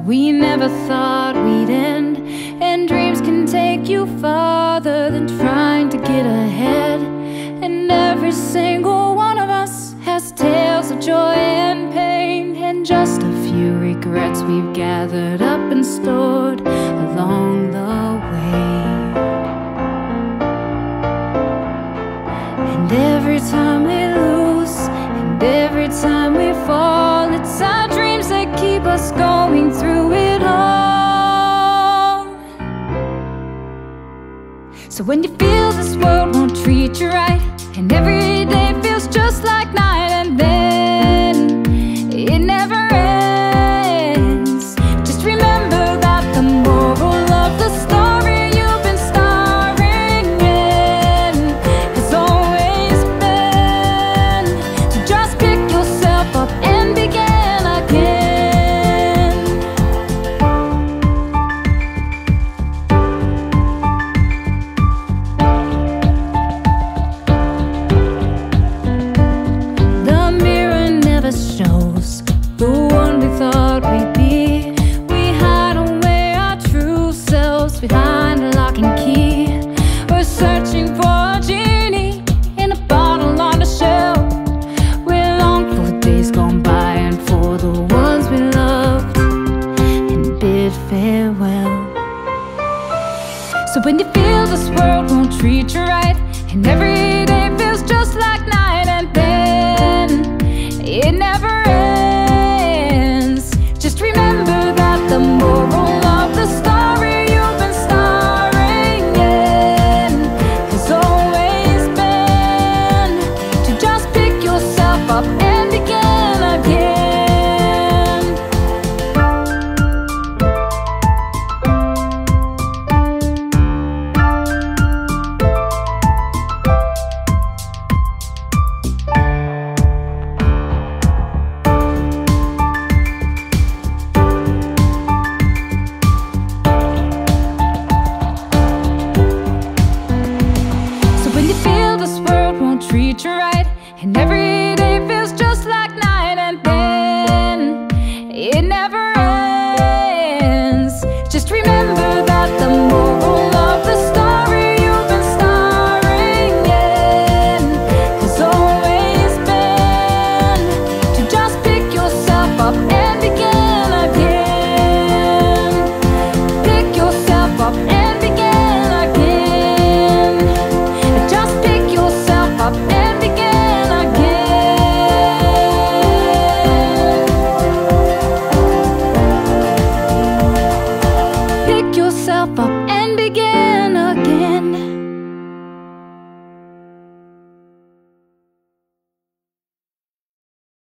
We never thought we'd end, and dreams can take you farther than trying to get ahead. And every single one of us has tales of joy and pain, and just a few regrets we've gathered up and stored along the way. And every time we lose, and every time we fall, it's our dreams that keep us going through it all. So when you feel this world won't treat you right, and every day feels just like night, and then it never ends, just remember that the moral of the story you've been starring in has always been to just pick yourself up and begin again. The mirror never shows the one we thought we'd be. We hide away our true selves behind a lock and key. We're searching for a genie in a bottle on a shelf. We long for days gone by and for the ones we loved and bid farewell. So when you feel this world won't treat you right, and every day feels just like night, and then it never ends, just remember that the moral of the story you've been starring in has always been to just pick yourself up and begin again. Treat you right, and every day feels just like night, and then it never ends, just remember that the moral of the story you've been starring in has always been to just pick yourself up and begin again. Pick yourself up and begin again. Just pick yourself up and begin again. Pick yourself up and begin.